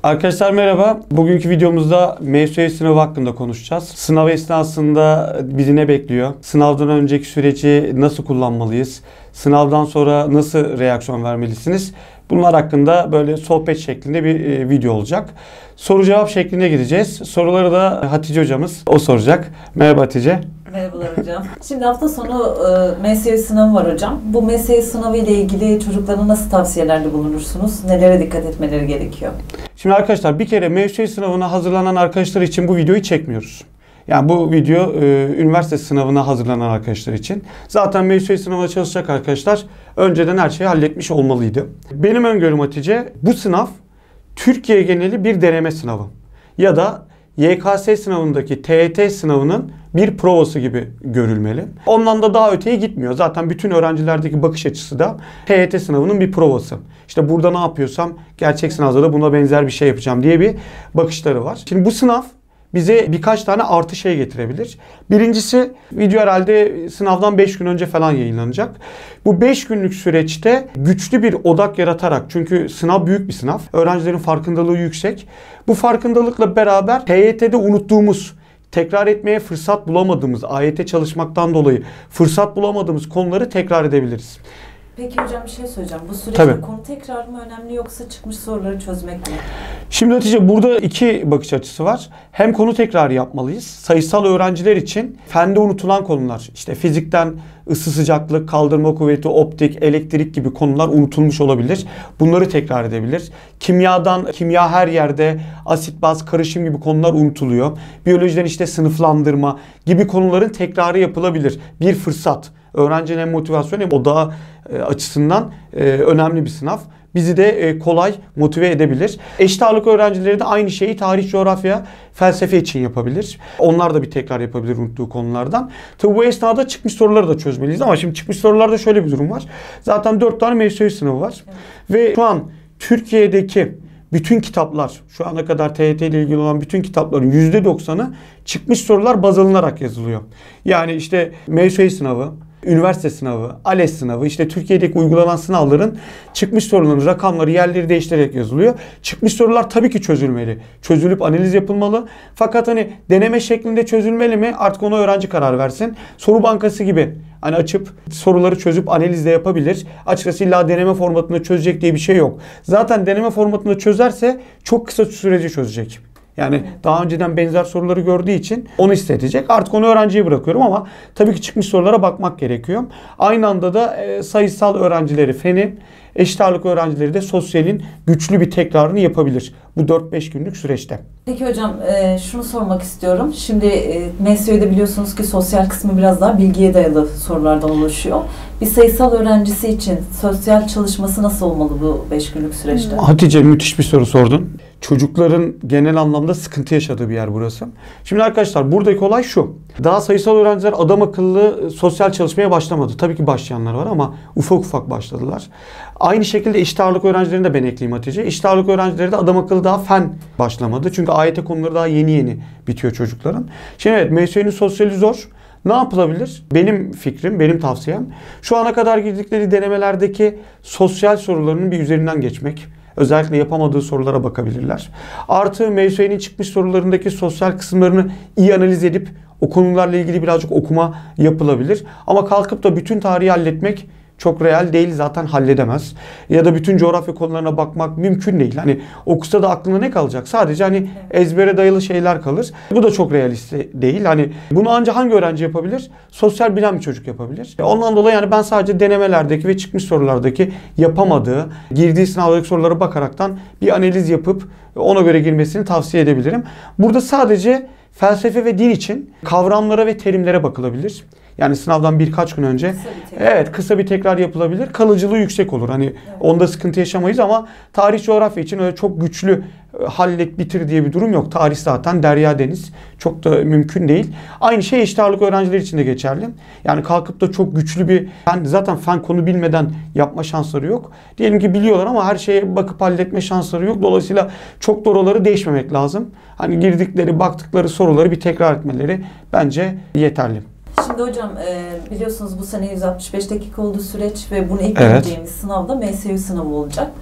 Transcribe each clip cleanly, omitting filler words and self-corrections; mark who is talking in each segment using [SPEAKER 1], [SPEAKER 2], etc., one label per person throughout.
[SPEAKER 1] Arkadaşlar merhaba. Bugünkü videomuzda MSÜ sınavı hakkında konuşacağız. Sınav esnasında bizi ne bekliyor? Sınavdan önceki süreci nasıl kullanmalıyız? Sınavdan sonra nasıl reaksiyon vermelisiniz? Bunlar hakkında böyle sohbet şeklinde bir video olacak. Soru cevap şeklinde gideceğiz. Soruları da Hatice hocamız soracak. Merhaba Hatice.
[SPEAKER 2] Merhabalar hocam. Şimdi hafta sonu MSÜ sınavı var hocam. Bu MSÜ sınavı ile ilgili çocuklara nasıl tavsiyelerde bulunursunuz? Nelere dikkat etmeleri gerekiyor?
[SPEAKER 1] Şimdi arkadaşlar bir kere MSÜ sınavına hazırlanan arkadaşlar için bu videoyu çekmiyoruz. Yani bu video üniversite sınavına hazırlanan arkadaşlar için. Zaten MSÜ sınavına çalışacak arkadaşlar önceden her şeyi halletmiş olmalıydı. Benim öngörüm Hatice, bu sınav Türkiye geneli bir deneme sınavı. Ya da YKS sınavındaki TYT sınavının bir provası gibi görülmeli. Ondan da daha öteye gitmiyor. Zaten bütün öğrencilerdeki bakış açısı da TYT sınavının bir provası. İşte burada ne yapıyorsam gerçek sınavda da buna benzer bir şey yapacağım diye bir bakışları var. Şimdi bu sınav bize birkaç tane artı şey getirebilir. Birincisi, video herhalde sınavdan 5 gün önce falan yayınlanacak. Bu 5 günlük süreçte güçlü bir odak yaratarak, çünkü sınav büyük bir sınav, öğrencilerin farkındalığı yüksek. Bu farkındalıkla beraber TYT'de unuttuğumuz, tekrar etmeye fırsat bulamadığımız, AYT çalışmaktan dolayı fırsat bulamadığımız konuları tekrar edebiliriz.
[SPEAKER 2] Peki hocam bir şey söyleyeceğim. Bu süreçte konu tekrar mı önemli yoksa çıkmış soruları çözmek mi?
[SPEAKER 1] Şimdi Hatice, burada iki bakış açısı var. Hem konu tekrarı yapmalıyız. Sayısal öğrenciler için fende unutulan konular, işte fizikten ısı sıcaklık, kaldırma kuvveti, optik, elektrik gibi konular unutulmuş olabilir. Bunları tekrar edebilir. Kimyadan, kimya her yerde, asit baz karışım gibi konular unutuluyor. Biyolojiden işte sınıflandırma gibi konuların tekrarı yapılabilir. Bir fırsat. Öğrencinin hem motivasyon hem odağı açısından önemli bir sınav. Bizi de kolay motive edebilir. Eşit ağırlık öğrencileri de aynı şeyi tarih, coğrafya, felsefe için yapabilir. Onlar da bir tekrar yapabilir unuttuğu konulardan. Tabi bu esnada çıkmış soruları da çözmeliyiz ama şimdi çıkmış sorularda şöyle bir durum var. Zaten 4 tane MSÜ sınavı var. Evet. Ve şu an Türkiye'deki bütün kitaplar, şu ana kadar TYT ile ilgili olan bütün kitapların %90'ı çıkmış sorular baz alınarak yazılıyor. Yani işte MSÜ sınavı, üniversite sınavı, ALES sınavı, işte Türkiye'deki uygulanan sınavların çıkmış soruların rakamları, yerleri değiştirerek yazılıyor. Çıkmış sorular tabii ki çözülmeli. Çözülüp analiz yapılmalı. Fakat hani deneme şeklinde çözülmeli mi? Artık ona öğrenci karar versin. Soru bankası gibi hani açıp soruları çözüp analiz de yapabilir. Açıkçası illa deneme formatında çözecek diye bir şey yok. Zaten deneme formatında çözerse çok kısa sürece çözecek. Yani daha önceden benzer soruları gördüğü için onu hissedecek. Artık onu öğrenciye bırakıyorum ama tabii ki çıkmış sorulara bakmak gerekiyor. Aynı anda da sayısal öğrencileri feni, eşit ağırlık öğrencileri de sosyalin güçlü bir tekrarını yapabilir bu 4-5 günlük süreçte.
[SPEAKER 2] Peki hocam şunu sormak istiyorum. Şimdi MSÜ'de biliyorsunuz ki sosyal kısmı biraz daha bilgiye dayalı sorulardan oluşuyor. Bir sayısal öğrencisi için sosyal çalışması nasıl olmalı bu 5 günlük süreçte?
[SPEAKER 1] Hatice, müthiş bir soru sordun. Çocukların genel anlamda sıkıntı yaşadığı bir yer burası. Şimdi arkadaşlar, buradaki olay şu. Daha sayısal öğrenciler adam akıllı sosyal çalışmaya başlamadı. Tabii ki başlayanlar var ama ufak ufak başladılar. Aynı şekilde eşit ağırlık öğrencilerini de ben ekleyeyim Hatice. Eşit ağırlık öğrencileri de adam akıllı daha fen başlamadı. Çünkü AYT konuları daha yeni bitiyor çocukların. Şimdi evet, MSÜ'nün sosyali zor. Ne yapılabilir? Benim fikrim, benim tavsiyem şu ana kadar girdikleri denemelerdeki sosyal sorularının bir üzerinden geçmek. Özellikle yapamadığı sorulara bakabilirler. Artı MSÜ'nin çıkmış sorularındaki sosyal kısımlarını iyi analiz edip o konularla ilgili birazcık okuma yapılabilir. Ama kalkıp da bütün tarihi halletmek çok real değil, zaten halledemez. Ya da bütün coğrafya konularına bakmak mümkün değil. Hani okusa da aklına ne kalacak? Sadece hani ezbere dayalı şeyler kalır. Bu da çok realist değil. Hani bunu ancak hangi öğrenci yapabilir? Sosyal bilen bir çocuk yapabilir. Ondan dolayı yani ben sadece denemelerdeki ve çıkmış sorulardaki yapamadığı, girdiği sınavdaki sorulara bakaraktan bir analiz yapıp ona göre girmesini tavsiye edebilirim. Burada sadece felsefe ve din için kavramlara ve terimlere bakılabilir. Yani sınavdan birkaç gün önce kısa bir tekrar yapılabilir. Kalıcılığı yüksek olur. Hani onda sıkıntı yaşamayız ama tarih, coğrafya için öyle çok güçlü hallet bitir diye bir durum yok. Tarih zaten derya deniz. Çok da mümkün değil. Aynı şey eşit ağırlık öğrencileri için de geçerli. Yani kalkıp da çok güçlü bir zaten fen konu bilmeden yapma şansları yok. Diyelim ki biliyorlar ama her şeye bakıp halletme şansları yok. Dolayısıyla çok da oraları değişmemek lazım. Hani girdikleri, baktıkları soruları bir tekrar etmeleri bence yeterli.
[SPEAKER 2] Şimdi hocam biliyorsunuz bu sene 165 dakika oldu süreç ve bunu ilk göreceğimiz sınavda MSÜ sınavı olacak.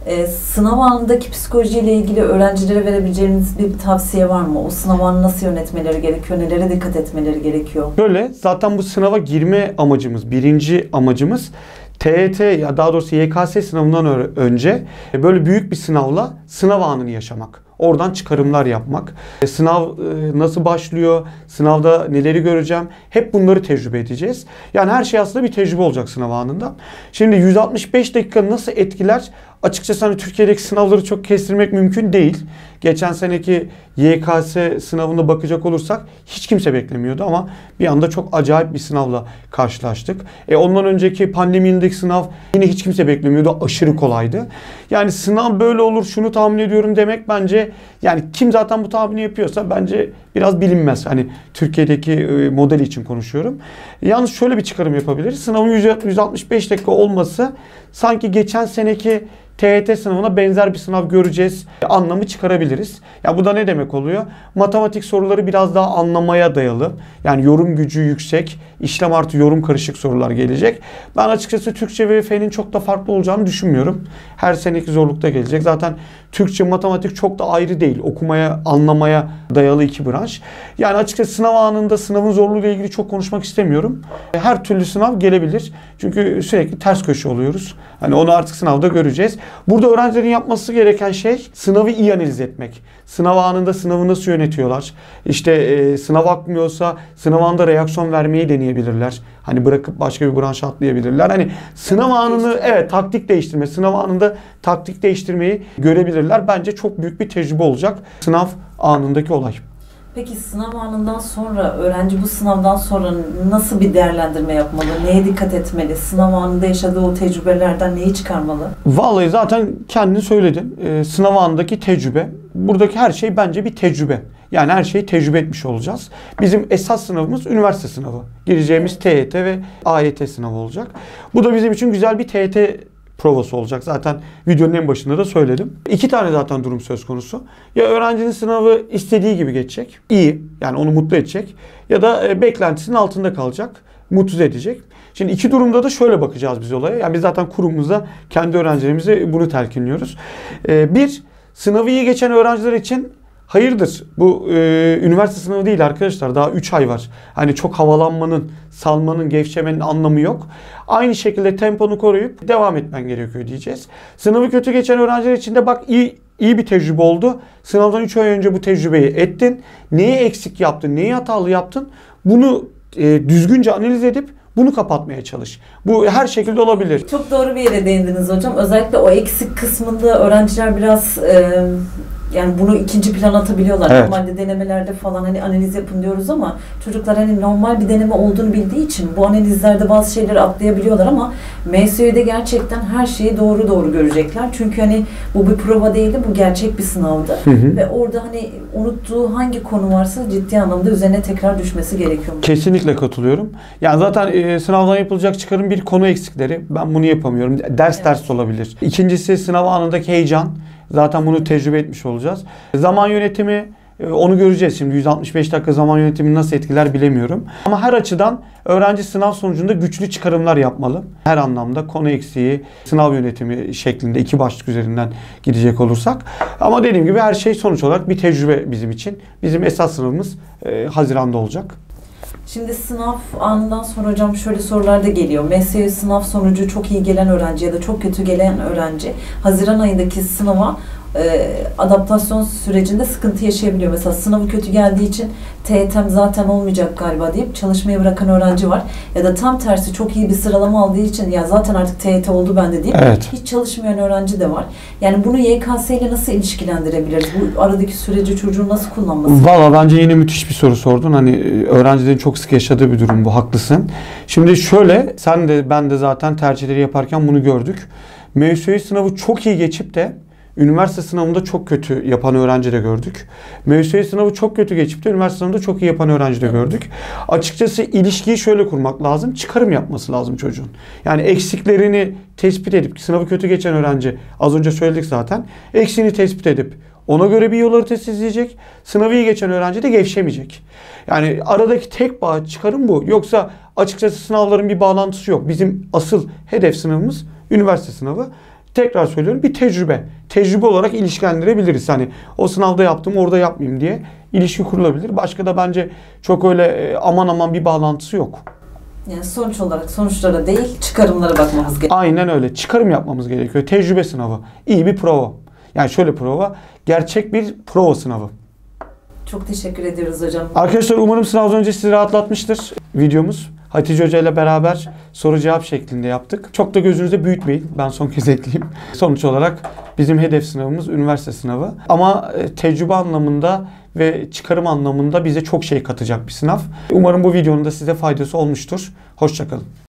[SPEAKER 2] Sınav anındaki psikolojiyle ilgili öğrencilere verebileceğiniz bir tavsiye var mı? O sınav anı nasıl yönetmeleri gerekiyor? Nelere dikkat etmeleri gerekiyor?
[SPEAKER 1] Böyle zaten bu sınava girme amacımız, birinci amacımız TYT ya daha doğrusu YKS sınavından önce böyle büyük bir sınavla sınav anını yaşamak. Oradan çıkarımlar yapmak. Sınav nasıl başlıyor? Sınavda neleri göreceğim? Hep bunları tecrübe edeceğiz. Yani her şey aslında bir tecrübe olacak sınav anında. Şimdi 165 dakika nasıl etkiler? Açıkçası hani Türkiye'deki sınavları çok kestirmek mümkün değil. Geçen seneki YKS sınavına bakacak olursak hiç kimse beklemiyordu ama bir anda çok acayip bir sınavla karşılaştık. Ondan önceki pandemideki sınav yine hiç kimse beklemiyordu. Aşırı kolaydı. Yani sınav böyle olur, şunu tahmin ediyorum demek bence, yani kim zaten bu tahmini yapıyorsa bence biraz bilinmez. Hani Türkiye'deki modeli için konuşuyorum. Yalnız şöyle bir çıkarım yapabiliriz. Sınavın 165 dakika olması sanki geçen seneki TYT sınavına benzer bir sınav göreceğiz anlamı çıkarabiliriz. Ya bu da ne demek oluyor? Matematik soruları biraz daha anlamaya dayalı. Yani yorum gücü yüksek, işlem artı yorum karışık sorular gelecek. Ben açıkçası Türkçe ve Fen'in çok da farklı olacağını düşünmüyorum. Her seneki zorlukta gelecek. Zaten Türkçe, matematik çok da ayrı değil. Okumaya, anlamaya dayalı iki branş. Yani açıkçası sınav anında sınavın zorluğuyla ilgili çok konuşmak istemiyorum. Her türlü sınav gelebilir. Çünkü sürekli ters köşe oluyoruz. Hani onu artık sınavda göreceğiz. Burada öğrencilerin yapması gereken şey sınavı iyi analiz etmek. Sınav anında sınavı nasıl yönetiyorlar? İşte sınav akmıyorsa sınav anında reaksiyon vermeyi deneyebilirler. Hani bırakıp başka bir branşa atlayabilirler. Hani sınav anını taktik değiştirme, sınav anında taktik değiştirmeyi görebilirler. Bence çok büyük bir tecrübe olacak sınav anındaki olay.
[SPEAKER 2] Peki sınav anından sonra öğrenci bu sınavdan sonra nasıl bir değerlendirme yapmalı? Neye dikkat etmeli? Sınav anında yaşadığı o tecrübelerden neyi çıkarmalı?
[SPEAKER 1] Vallahi zaten kendin söyledin. Sınav anındaki tecrübe. Buradaki her şey bence bir tecrübe. Yani her şeyi tecrübe etmiş olacağız. Bizim esas sınavımız üniversite sınavı. Gireceğimiz TYT ve AYT sınavı olacak. Bu da bizim için güzel bir TYT provası olacak. Zaten videonun en başında da söyledim. 2 tane zaten durum söz konusu. Ya öğrencinin sınavı istediği gibi geçecek. İyi. Yani onu mutlu edecek. Ya da beklentisinin altında kalacak. Mutsuz edecek. Şimdi iki durumda da şöyle bakacağız biz olaya. Yani biz zaten kurumumuzda kendi öğrencilerimize bunu telkinliyoruz. Bir, sınavı iyi geçen öğrenciler için hayırdır? Bu üniversite sınavı değil arkadaşlar. Daha 3 ay var. Hani çok havalanmanın, salmanın, gevşemenin anlamı yok. Aynı şekilde temponu koruyup devam etmen gerekiyor diyeceğiz. Sınavı kötü geçen öğrenciler için de bak iyi bir tecrübe oldu. Sınavdan 3 ay önce bu tecrübeyi ettin. Neyi eksik yaptın, neyi hatalı yaptın? Bunu düzgünce analiz edip bunu kapatmaya çalış. Bu her şekilde olabilir.
[SPEAKER 2] Çok doğru bir yere değindiniz hocam. Özellikle o eksik kısmında öğrenciler biraz yani bunu ikinci plana atabiliyorlar.
[SPEAKER 1] Evet.
[SPEAKER 2] Normalde denemelerde falan hani analiz yapın diyoruz ama çocuklar hani normal bir deneme olduğunu bildiği için bu analizlerde bazı şeyleri atlayabiliyorlar ama MSÜ'de gerçekten her şeyi doğru görecekler. Çünkü hani bu bir prova değildi, bu gerçek bir sınavdı. Ve orada hani unuttuğu hangi konu varsa ciddi anlamda üzerine tekrar düşmesi gerekiyor.
[SPEAKER 1] Kesinlikle katılıyorum. Yani zaten sınavdan yapılacak çıkarım bir konu eksikleri. Ben bunu yapamıyorum. Ders olabilir. İkincisi sınav anındaki heyecan. Zaten bunu tecrübe etmiş olacağız. Zaman yönetimi, onu göreceğiz. Şimdi 165 dakika zaman yönetimi nasıl etkiler bilemiyorum. Ama her açıdan öğrenci sınav sonucunda güçlü çıkarımlar yapmalı. Her anlamda konu eksiği, sınav yönetimi şeklinde iki başlık üzerinden gidecek olursak. Ama dediğim gibi her şey sonuç olarak bir tecrübe bizim için. Bizim esas sınavımız Haziran'da olacak.
[SPEAKER 2] Şimdi sınav anından sonra hocam şöyle sorular da geliyor. MSÜ sınav sonucu çok iyi gelen öğrenci ya da çok kötü gelen öğrenci Haziran ayındaki sınava adaptasyon sürecinde sıkıntı yaşayabiliyor. Mesela sınavı kötü geldiği için TYT'm zaten olmayacak galiba deyip çalışmayı bırakan öğrenci var. Ya da tam tersi çok iyi bir sıralama aldığı için ya zaten artık TYT oldu bende deyip hiç çalışmayan öğrenci de var. Yani bunu YKS ile nasıl ilişkilendirebiliriz? Bu aradaki süreci çocuğun nasıl kullanması?
[SPEAKER 1] Valla bence yine müthiş bir soru sordun. Hani öğrencilerin çok sık yaşadığı bir durum bu. Haklısın. Şimdi şöyle, sen de ben de zaten tercihleri yaparken bunu gördük. MSÜ sınavı çok iyi geçip de üniversite sınavında çok kötü yapan öğrenci de gördük. MSÜ sınavı çok kötü geçip de üniversite sınavında çok iyi yapan öğrenci de gördük. Açıkçası ilişkiyi şöyle kurmak lazım. Çıkarım yapması lazım çocuğun. Yani eksiklerini tespit edip, sınavı kötü geçen öğrenci, az önce söyledik zaten, eksiğini tespit edip ona göre bir yol haritası izleyecek. Sınavı iyi geçen öğrenci de gevşemeyecek. Yani aradaki tek bağ, çıkarım bu. Yoksa açıkçası sınavların bir bağlantısı yok. Bizim asıl hedef sınavımız üniversite sınavı. Tekrar söylüyorum, bir tecrübe. Tecrübe olarak ilişkilendirebiliriz. Hani o sınavda yaptım, orada yapmayayım diye ilişki kurulabilir. Başka da bence çok öyle aman aman bir bağlantısı yok.
[SPEAKER 2] Yani sonuç olarak sonuçlara değil, çıkarımlara bakmamız gerekiyor.
[SPEAKER 1] Aynen öyle. Çıkarım yapmamız gerekiyor. Tecrübe sınavı. İyi bir prova. Yani şöyle prova. Gerçek bir prova sınavı.
[SPEAKER 2] Çok teşekkür ediyoruz hocam.
[SPEAKER 1] Arkadaşlar umarım sınavdan önce sizi rahatlatmıştır videomuz. Hatice Hoca ile beraber soru cevap şeklinde yaptık. Çok da gözünüzde büyütmeyin. Ben son kez ekleyeyim. Sonuç olarak bizim hedef sınavımız üniversite sınavı. Ama tecrübe anlamında ve çıkarım anlamında bize çok şey katacak bir sınav. Umarım bu videonun da size faydası olmuştur. Hoşça kalın.